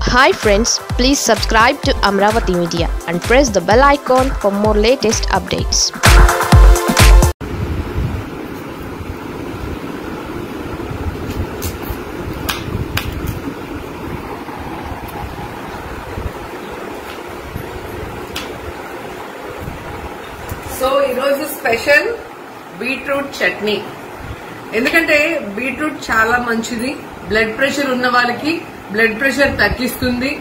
Hi friends, please subscribe to Amravati Media and press the bell icon for more latest updates. So ఈరోజు special beetroot chutney. ఎందుకంటే beetroot చాలా మంచిది, blood pressure ఉన్న వాళ్ళకి blood pressure తగ్గిస్తుంది,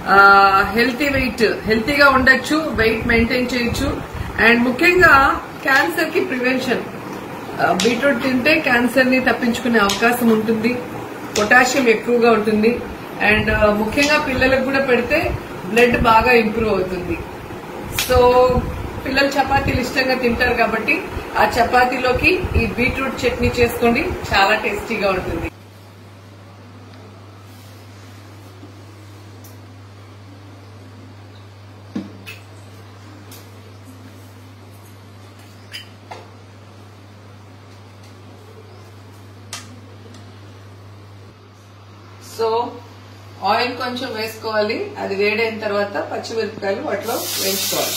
హెల్తీగా ఉండొచ్చు, వెయిట్ మెయింటైన్ చేయొచ్చు, అండ్ ముఖ్యంగా క్యాన్సర్ కి ప్రివెన్షన్. బీట్రూట్ తింటే క్యాన్సర్ ని తప్పించుకునే అవకాశం ఉంటుంది, పొటాషియం ఎక్కువగా ఉంటుంది, అండ్ ముఖ్యంగా పిల్లలకు కూడా పెడితే బ్లడ్ బాగా ఇంప్రూవ్ అవుతుంది. సో పిల్లలు చపాతీలు ఇష్టంగా తింటారు కాబట్టి ఆ చపాతీలోకి ఈ బీట్రూట్ చట్నీ చేసుకోండి, చాలా టేస్టీగా ఉంటుంది. సో ఆయిల్ కొంచెం వేసుకోవాలి, అది వేడైన తర్వాత పచ్చిమిరపకాయలు వాటిలో వేయించుకోవాలి.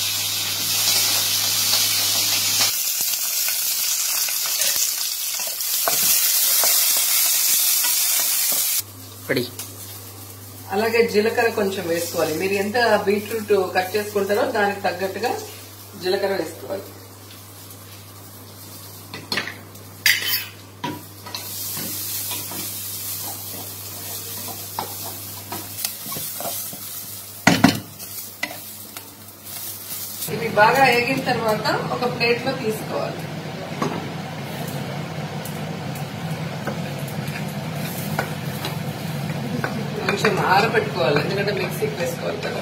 అలాగే జీలకర్ర కొంచెం వేసుకోవాలి. మీరు ఎంత బీట్రూట్ కట్ చేసుకుంటారో దానికి తగ్గట్టుగా జీలకర్ర వేసుకోవాలి. ఇవి బాగా వేగిన తర్వాత ఒక ప్లేట్ లో తీసుకోవాలి. కొంచెం ఆరబెట్టుకోవాలి, ఎందుకంటే మిక్సీకి వేసుకోవాలి కదా.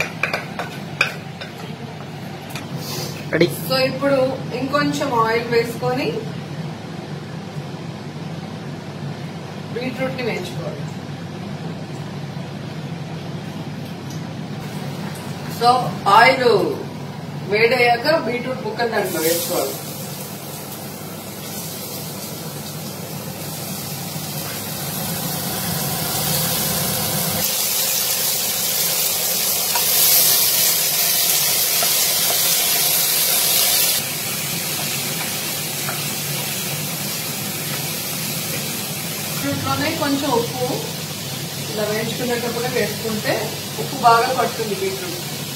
సో ఇప్పుడు ఇంకొంచెం ఆయిల్ వేసుకొని బీట్రూట్ ని వేయించుకోవాలి. సో ఆయిల్ వేడయ్యాక బీట్రూట్ ముక్కలు దాంట్లో వేసుకోవాలి. బీట్రూట్లోనే కొంచెం ఉప్పు ఇలా వేయించుకునేటప్పుడు వేసుకుంటే ఉప్పు బాగా పడుతుంది బీట్రూట్.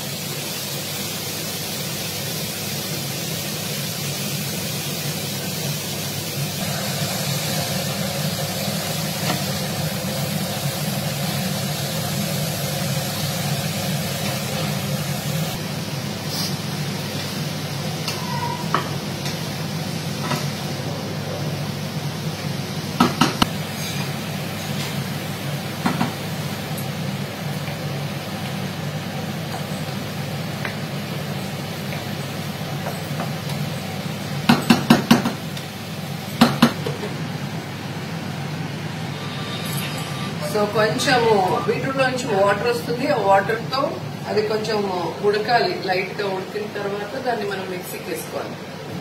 సో కొంచెము బీట్రూట్ లో నుంచి వాటర్ వస్తుంది, ఆ వాటర్ తో అది కొంచెం ఉడకాలి. లైట్ గా ఉడికిన తర్వాత దాన్ని మనం మిక్సీకి వేసుకోవాలి.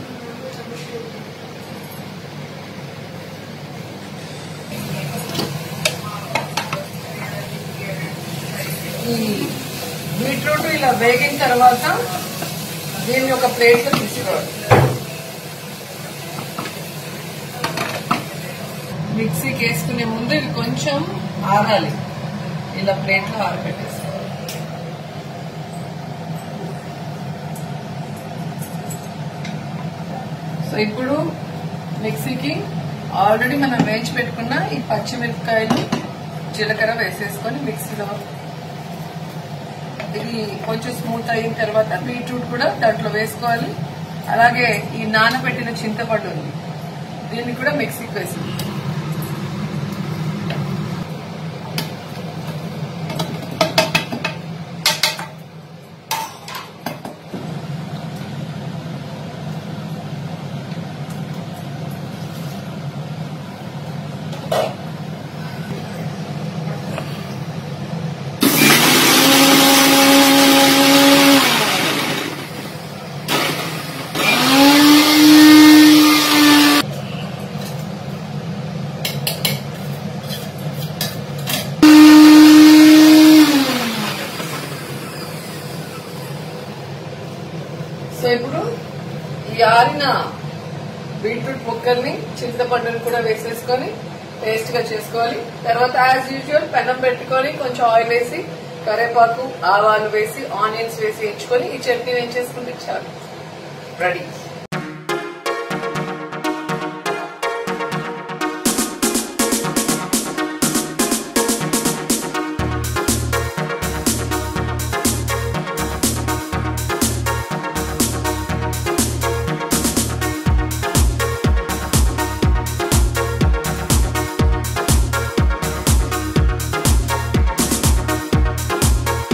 ఈ బీట్రూట్ ఇలా వేగిన తర్వాత దీన్ని ఒక ప్లేట్ లో తీసుకోవాలి. మిక్సీకి వేసుకునే ముందు ఇది కొంచెం ఆరాలి, ఇలా ప్లేట్ లో ఆరబెట్టేసుకోవాలి. సో ఇప్పుడు మిక్సీకి ఆల్రెడీ మనం వేయించి పెట్టుకున్న ఈ పచ్చిమిరపకాయలు జీలకర్ర వేసేసుకొని మిక్సీలో ఇది కొంచెం స్మూత్ అయిన తర్వాత బీట్రూట్ కూడా దాంట్లో వేసుకోవాలి. అలాగే ఈ నానబెట్టిన చింతపండు ఉంది, దీన్ని కూడా మిక్సీకి వేసుకోవాలి. చిన్న బీట్రూట్ ముక్కల్ని చింతపండుని కూడా వేసేసుకొని పేస్ట్ గా చేసుకోవాలి. తర్వాత యాజ్ యూజువల్ పెనం పెట్టుకొని కొంచెం ఆయిల్ వేసి కరివేపాకు ఆవాలు వేసి ఆనియన్స్ వేసి ఎంచుకొని ఈ చట్నీ వేయించేసుకుంటే చాలు రెడీ.